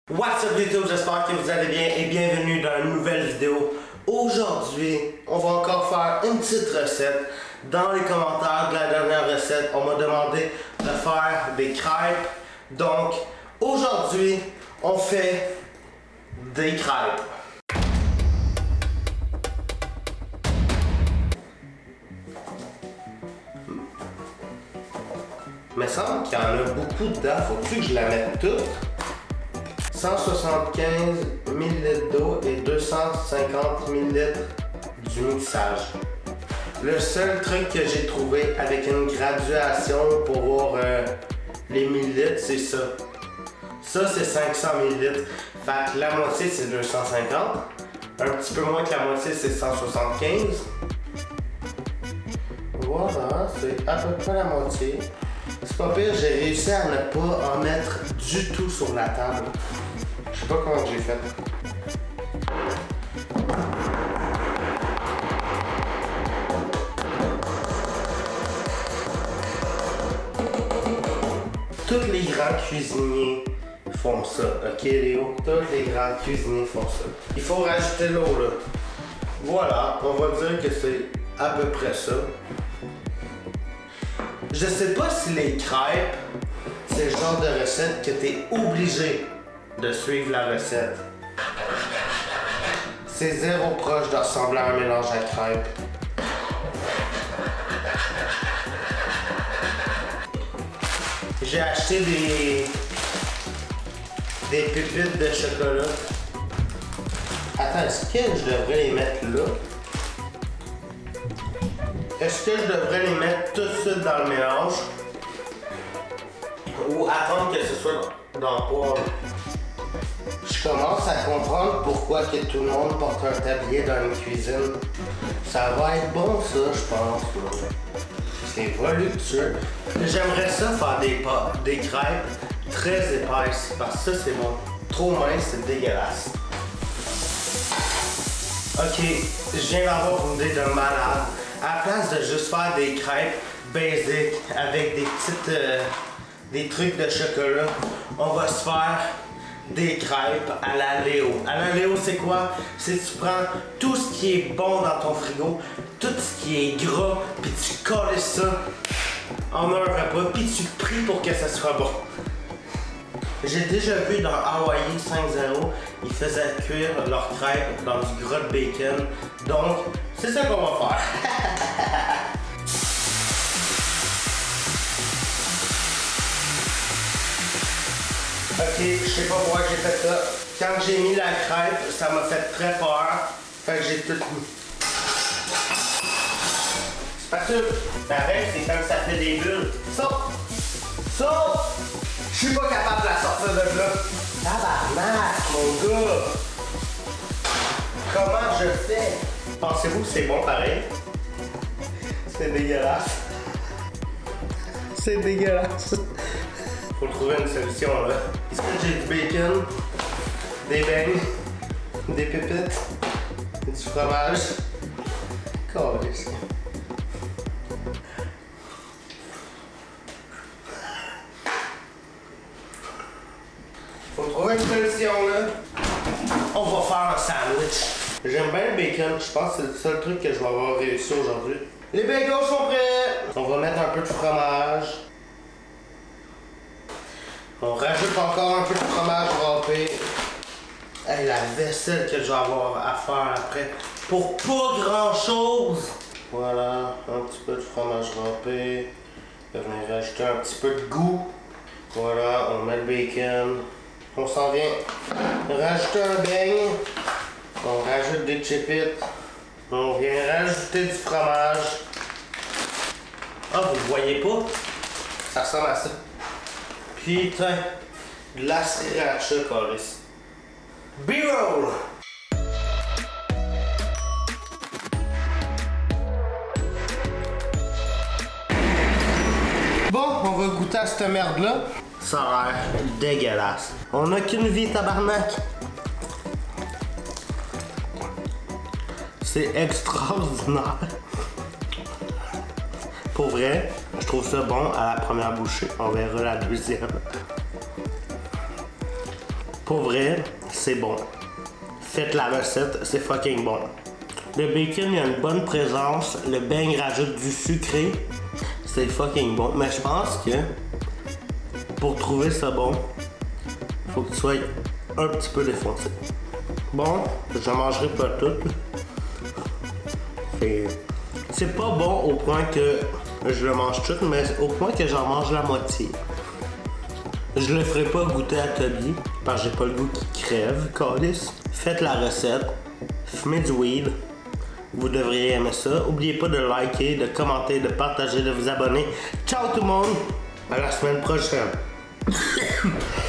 What's up YouTube, j'espère que vous allez bien et bienvenue dans une nouvelle vidéo. Aujourd'hui, on va encore faire une petite recette. Dans les commentaires de la dernière recette, on m'a demandé de faire des crêpes. Donc, aujourd'hui, on fait des crêpes. Il me semble qu'il y en a beaucoup dedans, faut-tu que je la mette toute? 175 ml d'eau et 250 ml du mixage. Le seul truc que j'ai trouvé avec une graduation pour voir les millilitres, c'est ça. Ça, c'est 500 ml. Fait que la moitié, c'est 250. Un petit peu moins que la moitié, c'est 175. Voilà, c'est à peu près la moitié. C'est pas pire, j'ai réussi à ne pas en mettre du tout sur la table. Je sais pas comment j'ai fait. Tous les grands cuisiniers font ça, ok Léo? Tous les grands cuisiniers font ça. Il faut rajouter l'eau là. Voilà, on va dire que c'est à peu près ça. Je sais pas si les crêpes, c'est le genre de recette que tu es obligé de suivre la recette. C'est zéro proche de ressembler à un mélange à crêpes. J'ai acheté des pépites de chocolat. Attends, est-ce que je devrais les mettre là? Est-ce que je devrais les mettre tout de suite dans le mélange? Ou attendre que ce soit dans le poêle? Je commence à comprendre pourquoi que tout le monde porte un tablier dans une cuisine. Ça va être bon ça, je pense. C'est voluptueux. J'aimerais ça faire des crêpes très épaisses parce que ça c'est bon. Trop mince, c'est dégueulasse. Ok, je viens d'avoir une idée de malade. À la place de juste faire des crêpes basic avec des trucs de chocolat, on va se faire des crêpes à la Léo. À la Léo, c'est quoi? C'est que tu prends tout ce qui est bon dans ton frigo, tout ce qui est gras, puis tu colles ça en un repas, puis tu pries pour que ça soit bon. J'ai déjà vu dans Hawaii 5.0, ils faisaient cuire leurs crêpes dans du gras de bacon. Donc, c'est ça qu'on va faire. Ok, je sais pas pourquoi j'ai fait ça. Quand j'ai mis la crêpe, ça m'a fait très peur. Fait que j'ai tout mis. C'est pas sûr. Pareil, c'est quand ça fait des bulles. Ça! Je suis pas capable de la sortir de là. Tabarnak, mon gars! Comment je fais? Pensez-vous que c'est bon pareil? C'est dégueulasse. C'est dégueulasse. Faut trouver une solution là. Ici j'ai du bacon, des beignes, des pépites, et du fromage. Calisse. Faut trouver une solution là. On va faire un sandwich. J'aime bien le bacon, je pense que c'est le seul truc que je vais avoir réussi aujourd'hui. Les bagels sont prêts! On va mettre un peu de fromage. On rajoute encore un peu de fromage râpé. Hey, la vaisselle que je vais avoir à faire après. Pour pas grand chose! Voilà, un petit peu de fromage râpé. Je vais venir rajouter un petit peu de goût. Voilà, on met le bacon. On s'en vient rajouter un beigne. On rajoute des chipites. On vient rajouter du fromage. Ah, vous le voyez pas? Ça ressemble à ça. Putain, de la sriracha, câlisse. B-roll! Bon, on va goûter à cette merde-là. Ça a l'air dégueulasse. On a qu'une vie, tabarnak. C'est extraordinaire. Pour vrai, je trouve ça bon à la première bouchée. On verra la deuxième. Pour vrai, c'est bon. Faites la recette, c'est fucking bon. Le bacon, il a une bonne présence. Le beigne rajoute du sucré. C'est fucking bon. Mais je pense que pour trouver ça bon, faut que tu sois un petit peu défoncé. Bon, je mangerai pas tout. C'est pas bon au point que je le mange tout, mais au point que j'en mange la moitié. Je le ferai pas goûter à Toby, parce que j'ai pas le goût qui crève, câlisse. Faites la recette, fumez du weed, vous devriez aimer ça. N'oubliez pas de liker, de commenter, de partager, de vous abonner. Ciao tout le monde, à la semaine prochaine.